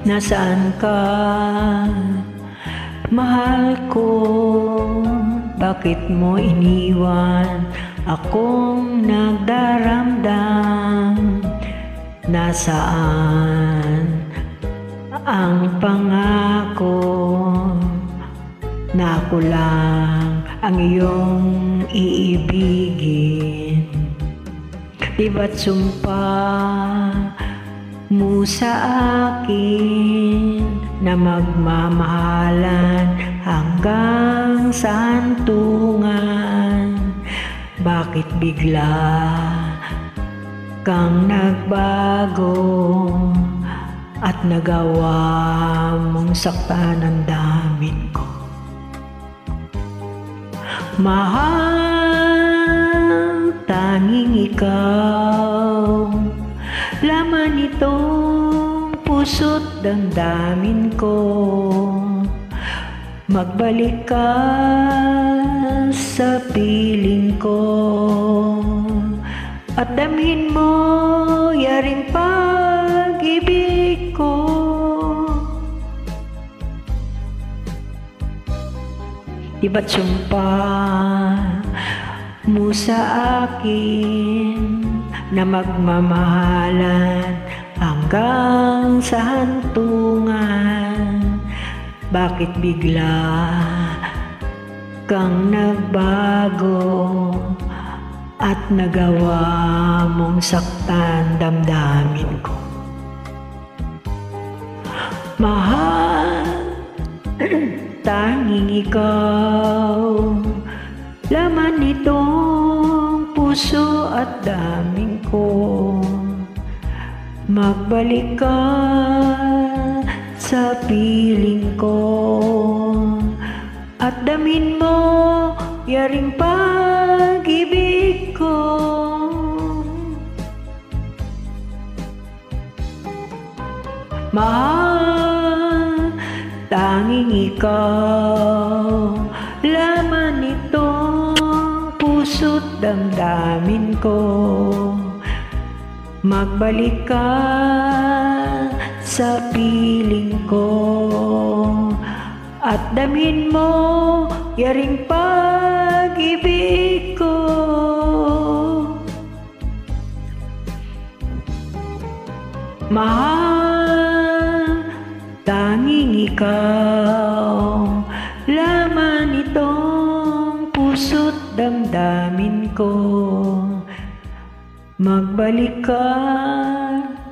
Nasaan ka, mahal ko? Bakit mo iniwan akong nagdaramdam? Nasaan ang pangako na ako lang ang iyong iibigin? Di ba't sumpa mo sa akin na magmamahalan hanggang sa hantungan? Bakit bigla kang nagbago at nagawa mong saktan ang damdamin ko? Mahal, tanging ikaw, laman itong puso't damdamin ko. Magbalik ka sa piling ko at damhin mo yaring pag-ibig ko. Di ba't sumpa mo sa akin na magmamahalan hanggang sa hantungan? Bakit bigla kang nagbago at nagawa mong saktan damdamin ko? Mahal, tanging ikaw, laman nitong puso at daming ko. Magbalik ka sa piling ko at damin mo yaring pag-ibig ko. Mahal, tanging ikaw, laman itong puso't damdamin ko. Magbalik ka sa piling ko at damin mo yaring pag-ibig ko. Mahal, tanging ikaw, laman itong puso't damdamin ko. Magbalik ka